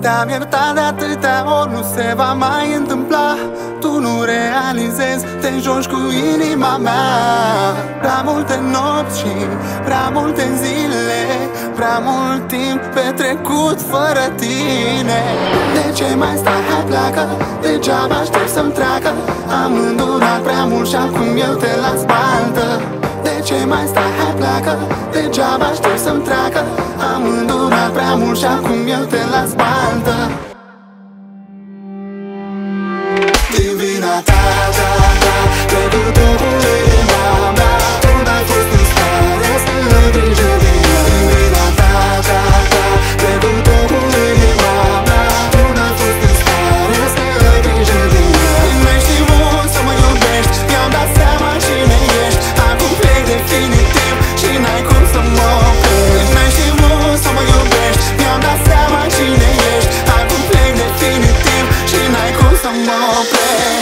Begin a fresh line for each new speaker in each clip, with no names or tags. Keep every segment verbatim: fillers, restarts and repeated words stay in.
Te-am iertat de atâtea ori, nu se va mai întâmpla. Tu nu realizezi, te joci cu inima mea. Prea multe nopți și prea multe zile, prea mult timp petrecut fără tine. De ce mai stai, hai pleacă, degeaba aștept să-mi treacă. Am îndurat prea mult și acum eu te las baltă. De ce mai stai, hai pleacă, degeaba aștept să-mi treacă. Am îndurat prea mult și acum eu te las baltă. Din vina ta, ta, ta, trecut-o cu inima mea. Tu n-ai fost în stare să ai grijă de ea. Din vina ta, ta, ta, trecut-o cu inima mea. Tu n-ai fost în stare să ai grijă de ea. N-ai știut să mă iubești, mi-am dat seama cine ești. Acum plec definitiv și n-ai cum să mă oprești. N-ai știut să mă iubești, mi-am dat seama cine ești. Acum plec definitiv și n-ai cum să mă oprești.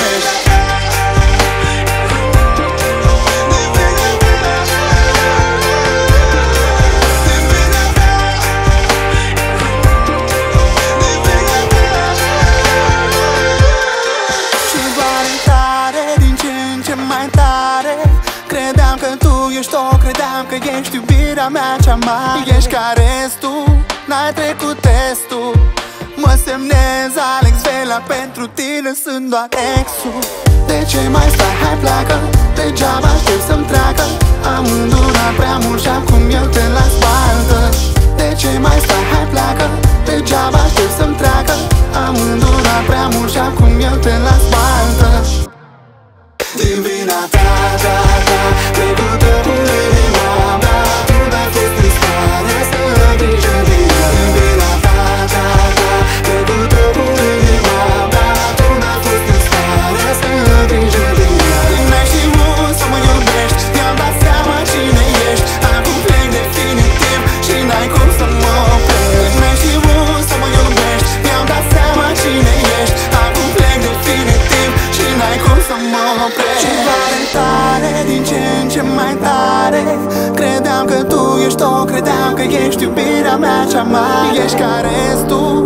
Credeam că ești iubirea mea cea mare. Ești ca restul, n-ai trecut testul. Mă semnez Alex Vela, pentru tine sunt doar exul. De ce mai stai, hai pleacă, degeaba aștept să-mi treacă. Am îndurat prea mult și acum eu te las baltă. De ce mai stai, hai pleacă, degeaba aștept să-mi treacă. Am îndurat prea mult și acum eu te las baltă. Din vina ta, ta, ta, trecut-o cu inima mea. Tu n-ai fost în stare să ai grijă de ea. Din vina ta, ta, ta, trecut-o cu inima mea. Tu n-ai fost în stare să ai grijă de ea. N-ai știut să mă iubești, mi-am dat seama cine ești. Acum plec definitiv și n-ai cum să mă oprești. N-ai știut să mă iubești, mi-am dat seama cine ești. Acum plec definitiv și n-ai cum să mă oprești. Ceva de tare, din ce în ce mai tare. Credeam că tu ești o, credeam că ești iubirea mea cea mare. Ești ca restul,